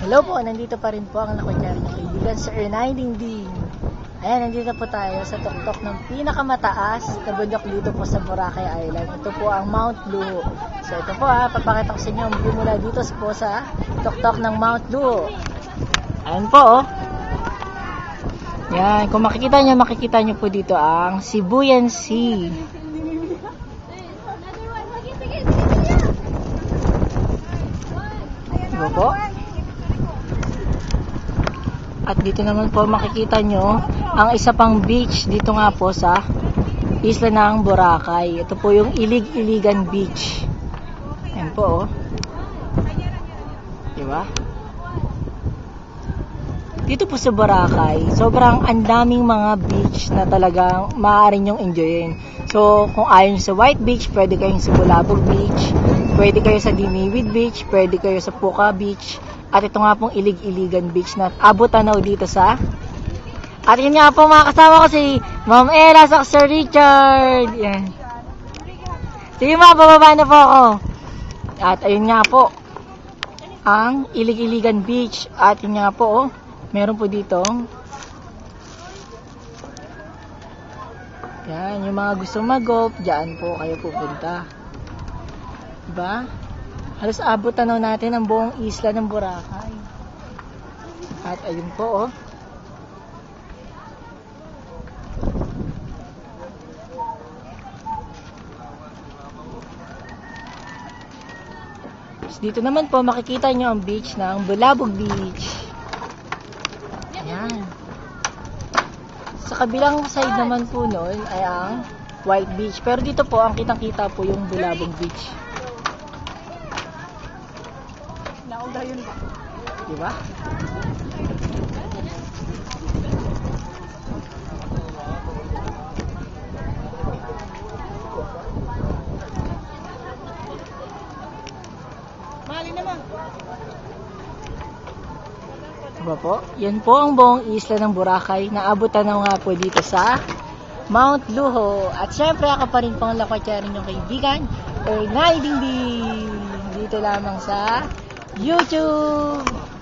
Hello po, nandito pa rin po ang nakudyari ng kaibigan Sir Ernay Dingding. Ayan, nandito po tayo sa tuktok ng pinakamataas na bundok dito po sa Boracay Island. Ito po ang Mount Luho. So ito po papakita ko sa inyo ang view mula dito po sa tuktok ng Mount Luho. Ayan po Yan, kung makikita nyo po dito ang Sibuyan Sea. Ito po. At dito naman po makikita nyo ang isa pang beach dito nga po sa isla ng Boracay. Ito po yung Ilig-Iligan Beach. Ayan po Diba? Dito po sa Boracay, sobrang andaming mga beach na talagang maaari nyong enjoyin. So, kung ayaw nyo sa White Beach, pwede kayong sa Bulabog Beach, pwede kayo sa Diniwid Beach, pwede kayo sa Puka Beach, at ito nga pong Ilig-Iligan Beach na abot tanaw dito sa. At yun nga po mga kasama ko si Ma'am Ella sa Sir Richard. Yan. Sige mga, bababa na po ako. At ayun nga po ang Ilig-Iligan Beach. At yun nga po meron po dito. Yan, yung mga gusto mag-golf, dyan po kayo pupunta. Diba? Halos abot tanaw natin ang buong isla ng Boracay. At ayun po dito naman po makikita nyo ang beach ng Bulabog Beach. Ayan. Sa kabilang side naman po nun ay ang White Beach. Pero dito po ang kitang-kita po yung Bulabog Beach. Yun ba? Diba? Mali naman. Diba po? Yan po ang buong isla ng Boracay. Naabutan na nga po dito sa Mount Luho. At syempre ako pa rin pang lakwatsarin yung kaibigan Ernay Dingding. Dito lamang sa YouTube.